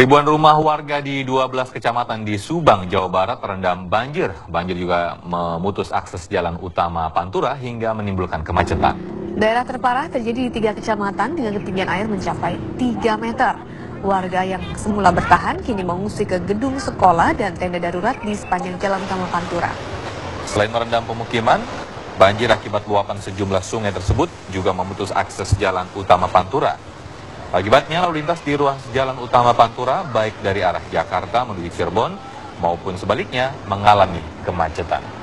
Ribuan rumah warga di 12 kecamatan di Subang, Jawa Barat terendam banjir. Banjir juga memutus akses jalan utama Pantura hingga menimbulkan kemacetan. Daerah terparah terjadi di 3 kecamatan dengan ketinggian air mencapai 3 meter. Warga yang semula bertahan kini mengungsi ke gedung sekolah dan tenda darurat di sepanjang jalan utama Pantura. Selain merendam pemukiman, banjir akibat luapan sejumlah sungai tersebut juga memutus akses jalan utama Pantura. Akibatnya lalu lintas di ruas jalan utama Pantura baik dari arah Jakarta menuju Cirebon maupun sebaliknya mengalami kemacetan.